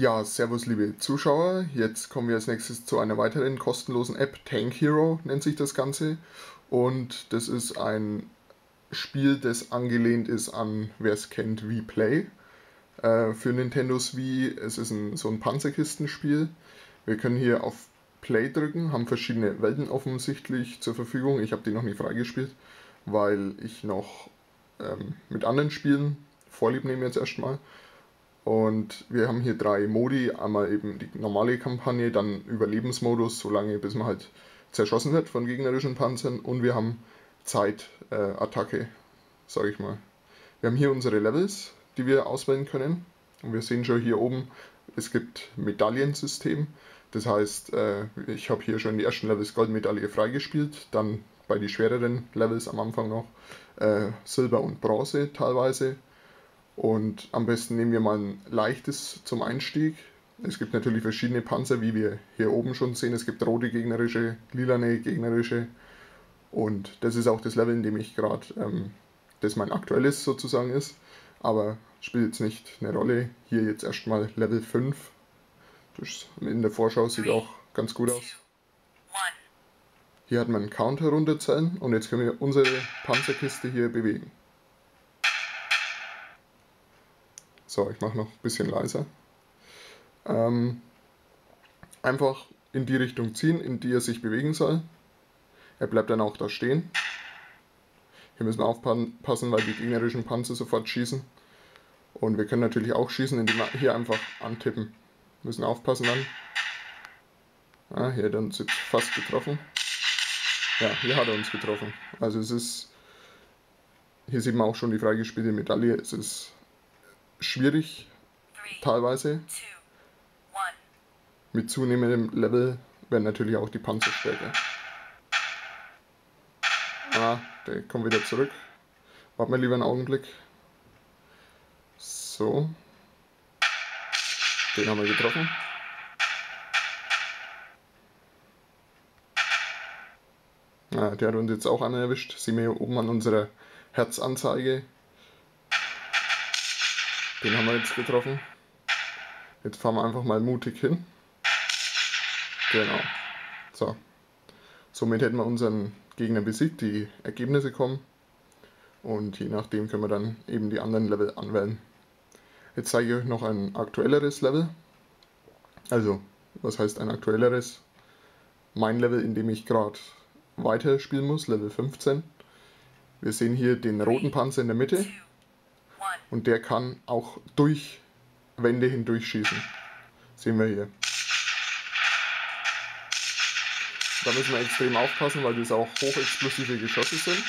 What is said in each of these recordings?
Ja, servus liebe Zuschauer. Jetzt kommen wir als nächstes zu einer weiteren kostenlosen App. Tank Hero nennt sich das Ganze. Und das ist ein Spiel, das angelehnt ist an, wer es kennt, Wii Play. Für Nintendos Wii. Es ist so ein Panzerkistenspiel. Wir können hier auf Play drücken, haben verschiedene Welten offensichtlich zur Verfügung. Ich habe die noch nie freigespielt, weil ich noch mit anderen Spielen Vorlieb nehme jetzt erstmal. Und wir haben hier drei Modi, einmal eben die normale Kampagne, dann Überlebensmodus, solange bis man halt zerschossen wird von gegnerischen Panzern, und wir haben Zeitattacke, sage ich mal. Wir haben hier unsere Levels, die wir auswählen können, und wir sehen schon hier oben, es gibt Medaillensystem, das heißt, ich habe hier schon die ersten Levels Goldmedaille freigespielt, dann bei den schwereren Levels am Anfang noch Silber und Bronze teilweise. Und am besten nehmen wir mal ein leichtes zum Einstieg. Es gibt natürlich verschiedene Panzer, wie wir hier oben schon sehen. Es gibt rote gegnerische, lilane gegnerische. Und das ist auch das Level, in dem ich gerade, das mein aktuelles sozusagen ist. Aber spielt jetzt nicht eine Rolle. Hier jetzt erstmal Level 5. Das in der Vorschau sieht auch ganz gut aus. Hier hat man einen Counter runterzählen und jetzt können wir unsere Panzerkiste hier bewegen. So, ich mache noch ein bisschen leiser. Einfach in die Richtung ziehen, in die er sich bewegen soll. Er bleibt dann auch da stehen. Hier müssen wir aufpassen, weil die gegnerischen Panzer sofort schießen. Und wir können natürlich auch schießen, indem wir hier einfach antippen. Müssen aufpassen dann. Ah, hier hat er uns jetzt fast getroffen. Ja, hier hat er uns getroffen. Also es ist... Hier sieht man auch schon die freigespielte Medaille. Es ist schwierig, teilweise. Mit zunehmendem Level werden natürlich auch die Panzer stärker. Ah, der kommt wieder zurück. Warten wir lieber einen Augenblick. So. Den haben wir getroffen. Ah, der hat uns jetzt auch einmal erwischt. Sehen wir hier oben an unserer Herzanzeige. Den haben wir jetzt getroffen. Jetzt fahren wir einfach mal mutig hin. Genau. So. Somit hätten wir unseren Gegner besiegt, die Ergebnisse kommen. Und je nachdem können wir dann eben die anderen Level anwählen. Jetzt zeige ich euch noch ein aktuelleres Level. Also, was heißt ein aktuelleres? Mein Level, in dem ich gerade weiterspielen muss, Level 15. Wir sehen hier den roten Panzer in der Mitte. Und der kann auch durch Wände hindurch schießen. Sehen wir hier. Da müssen wir extrem aufpassen, weil das auch hochexplosive Geschosse sind.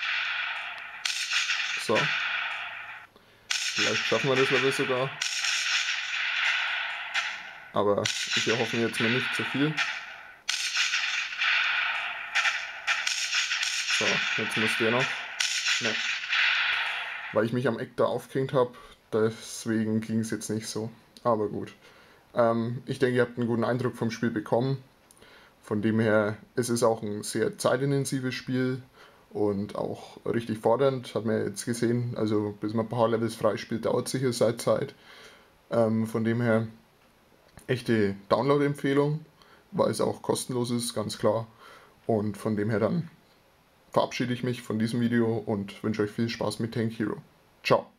So. Vielleicht schaffen wir das Level sogar. Aber ich erhoffe mir jetzt mal nicht zu viel. So, jetzt muss der noch. Ne. Weil ich mich am Eck da aufgehängt habe, deswegen ging es jetzt nicht so. Aber gut. Ich denke, ihr habt einen guten Eindruck vom Spiel bekommen. Von dem her, es ist auch ein sehr zeitintensives Spiel und auch richtig fordernd, hat man jetzt gesehen. Also bis man ein paar Levels freispielt, dauert sicher seit Zeit. Von dem her, echte Download-Empfehlung, weil es auch kostenlos ist, ganz klar. Und von dem her dann verabschiede ich mich von diesem Video und wünsche euch viel Spaß mit Tank Hero. Ciao!